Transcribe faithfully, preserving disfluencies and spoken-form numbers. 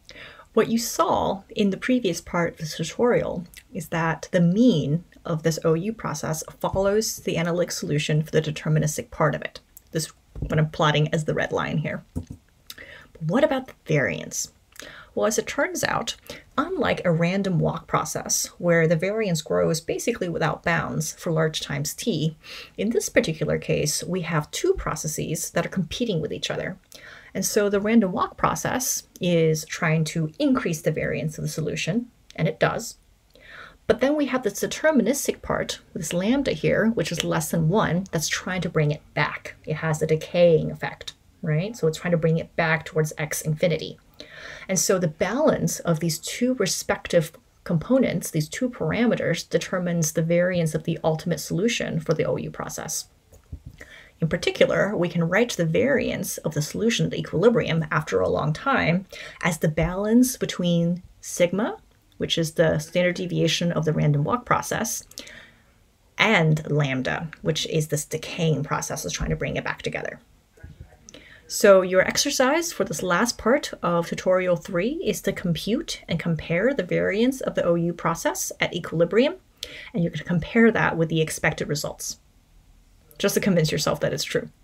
What you saw in the previous part of this tutorial is that the mean of this O U process follows the analytic solution for the deterministic part of it. This is what I'm plotting as the red line here. But what about the variance? Well, as it turns out, unlike a random walk process where the variance grows basically without bounds for large times t, in this particular case, we have two processes that are competing with each other. And so the random walk process is trying to increase the variance of the solution, and it does. But then we have this deterministic part, this lambda here, which is less than one, that's trying to bring it back. It has a decaying effect, right? So it's trying to bring it back towards x infinity. And so the balance of these two respective components, these two parameters, determines the variance of the ultimate solution for the O U process. In particular, we can write the variance of the solution at equilibrium after a long time as the balance between sigma, which is the standard deviation of the random walk process, and lambda, which is this decaying process that's trying to bring it back together. So your exercise for this last part of tutorial three is to compute and compare the variance of the O U process at equilibrium, and you're going to compare that with the expected results, just to convince yourself that it's true.